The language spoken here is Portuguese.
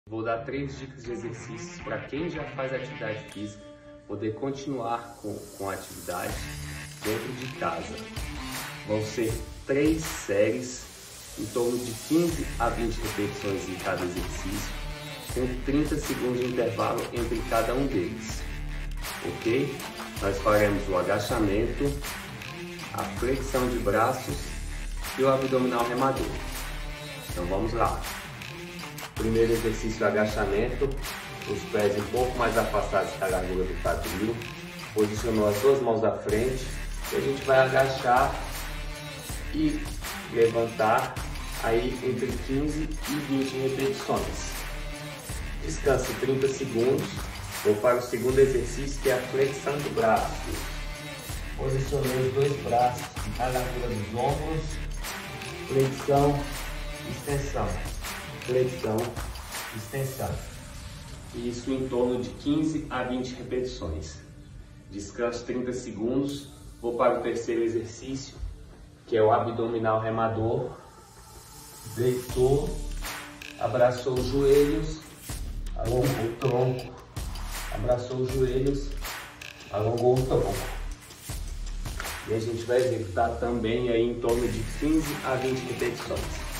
Vou dar 3 dicas de exercícios para quem já faz atividade física poder continuar com a atividade dentro de casa. Vão ser 3 séries em torno de 15 a 20 repetições em cada exercício, com 30 segundos de intervalo entre cada um deles. Ok? Nós faremos o agachamento, a flexão de braços e o abdominal remador. Então vamos lá. Primeiro exercício, agachamento, os pés um pouco mais afastados da largura do quadril, posicionou as duas mãos à frente e a gente vai agachar e levantar aí entre 15 e 20 repetições. Descanse 30 segundos, vou para o segundo exercício, que é a flexão de braço. Posicionei os dois braços na largura dos ombros, flexão, extensão. Flexão, extensão. Isso em torno de 15 a 20 repetições. Descanso 30 segundos. Vou para o terceiro exercício, que é o abdominal remador. Deitou, abraçou os joelhos, alongou o tronco, abraçou os joelhos, alongou o tronco. E a gente vai executar também aí em torno de 15 a 20 repetições.